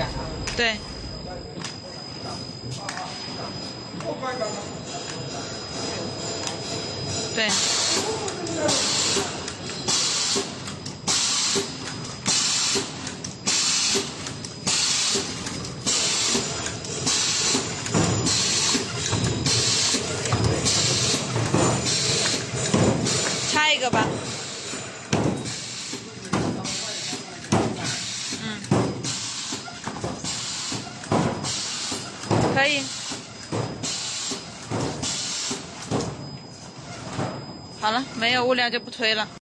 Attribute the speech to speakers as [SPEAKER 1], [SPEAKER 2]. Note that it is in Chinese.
[SPEAKER 1] 对。对。插一个吧。可以。好了，没有物料就不推了。